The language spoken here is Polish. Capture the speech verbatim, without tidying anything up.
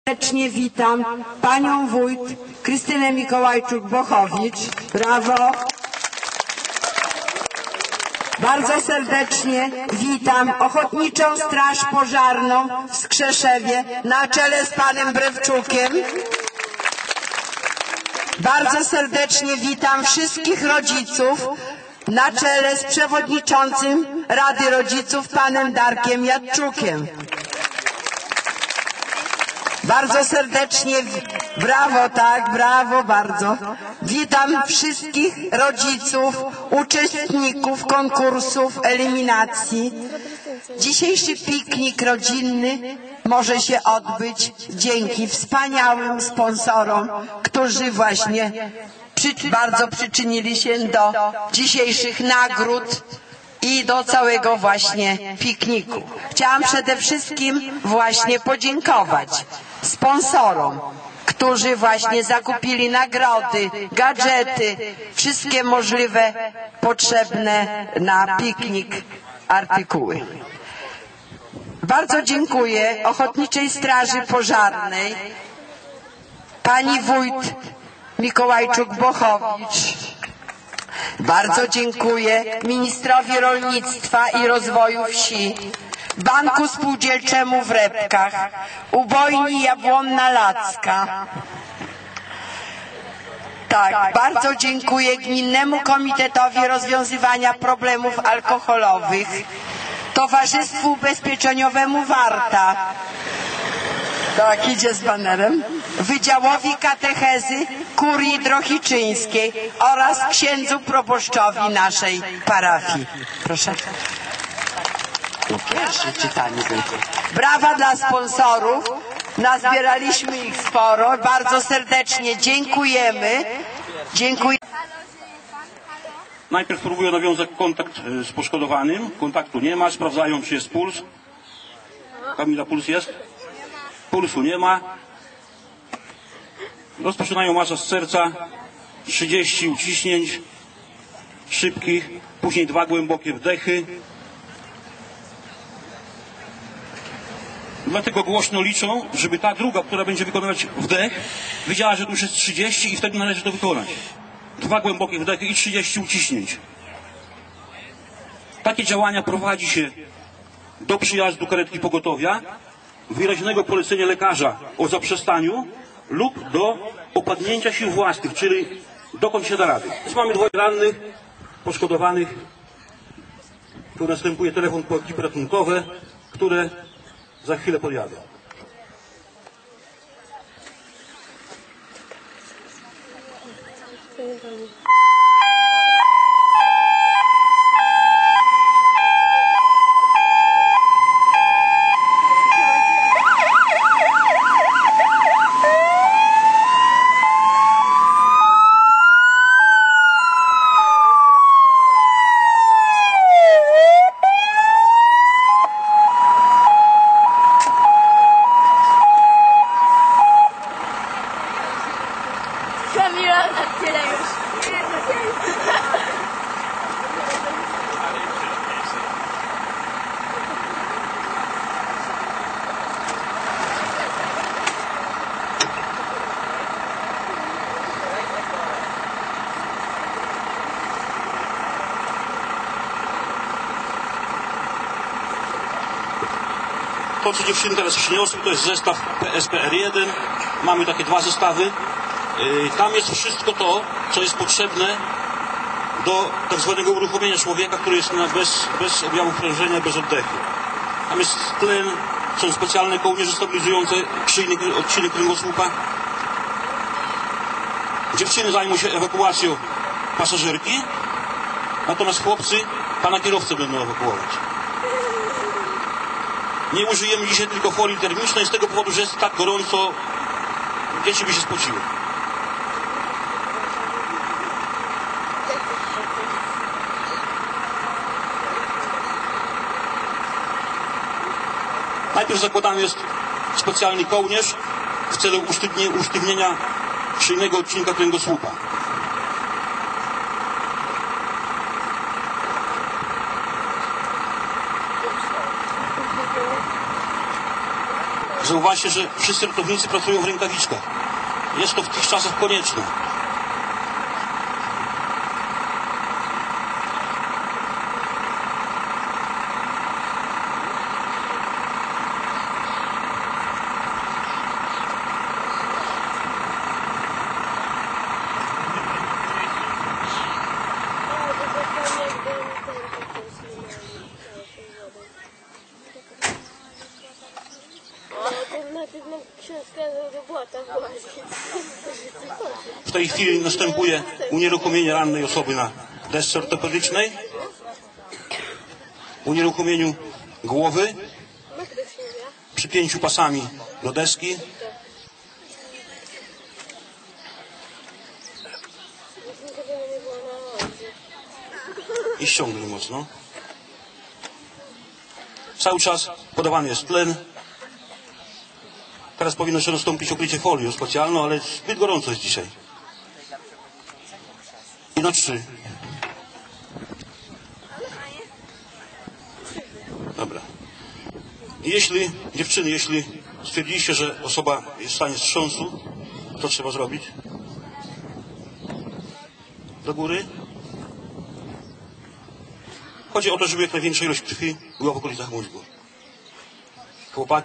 Serdecznie witam panią wójt Krystynę Mikołajczuk-Bochowicz. Brawo. Bardzo serdecznie witam Ochotniczą Straż Pożarną w Skrzeszewie na czele z panem Brewczukiem. Bardzo serdecznie witam wszystkich rodziców na czele z przewodniczącym Rady Rodziców panem Darkiem Jadczukiem. Bardzo serdecznie, brawo, tak, brawo, bardzo. Witam wszystkich rodziców, uczestników konkursów, eliminacji. Dzisiejszy piknik rodzinny może się odbyć dzięki wspaniałym sponsorom, którzy właśnie przy, bardzo przyczynili się do dzisiejszych nagród i do całego właśnie pikniku. Chciałam przede wszystkim właśnie podziękować sponsorom, którzy właśnie zakupili nagrody, gadżety, wszystkie możliwe potrzebne na piknik artykuły. Bardzo dziękuję Ochotniczej Straży Pożarnej, pani wójt Mikołajczuk-Bochowicz. Bardzo dziękuję ministrowi rolnictwa i rozwoju wsi, Banku Spółdzielczemu w Repkach, Ubojni Jabłonna Lacka. Tak, bardzo dziękuję Gminnemu Komitetowi Rozwiązywania Problemów Alkoholowych, Towarzystwu Ubezpieczeniowemu Warta. Tak, idzie z banerem. Wydziałowi Katechezy Kurii Drohiczyńskiej oraz księdzu proboszczowi naszej parafii. Proszę. Pierwsze czytanie będzie. Brawa dla sponsorów. Nazbieraliśmy ich sporo. Bardzo serdecznie dziękujemy. Dziękuję. Najpierw próbuję nawiązać kontakt z poszkodowanym. Kontaktu nie ma. Sprawdzają, czy jest puls. Kamila, puls jest? Pulsu nie ma. Rozpoczynają masaż serca. trzydzieści uciśnięć szybkich. Później dwa głębokie wdechy. Dlatego głośno liczą, żeby ta druga, która będzie wykonywać wdech, wiedziała, że tu już jest trzydzieści i wtedy należy to wykonać. Dwa głębokie wdechy i trzydzieści uciśnięć. Takie działania prowadzi się do przyjazdu karetki pogotowia, wyraźnego polecenia lekarza o zaprzestaniu lub do opadnięcia sił własnych, czyli dokąd się da rady. Więc mamy dwoje rannych, poszkodowanych. Tu następuje telefon po ekipy ratunkowe, które za chwilę podjadę. To, co dziewczyny teraz przyniosły, to jest zestaw P S P R jeden. Mamy takie dwa zestawy. Tam jest wszystko to, co jest potrzebne do tak zwanego uruchomienia człowieka, który jest na bez, bez objawów prężenia, bez oddechu. Tam jest tlen, są specjalne kołnierze stabilizujące szyjny odcinek kręgosłupa. Dziewczyny zajmą się ewakuacją pasażerki, natomiast chłopcy pana kierowcę będą ewakuować. Nie użyjemy dzisiaj tylko folii termicznej z tego powodu, że jest tak gorąco, dzieci by się spociły. Najpierw zakładany jest specjalny kołnierz w celu usztywnienia szyjnego odcinka kręgosłupa. Zauważcie, że wszyscy ratownicy pracują w rękawiczkach. Jest to w tych czasach konieczne. W tej chwili następuje unieruchomienie rannej osoby na desce ortopedycznej, unieruchomieniu głowy, przypięciu pasami do deski. I ściągnij mocno. Cały czas podawany jest tlen. Teraz powinno się nastąpić okrycie folią specjalną, ale zbyt gorąco jest dzisiaj. I na trzy. Dobra. I jeśli, dziewczyny, jeśli stwierdziliście, że osoba jest w stanie wstrząsu, to trzeba zrobić? Do góry. Chodzi o to, żeby jak największa ilość krwi była w okolicach mózgu. Chłopaki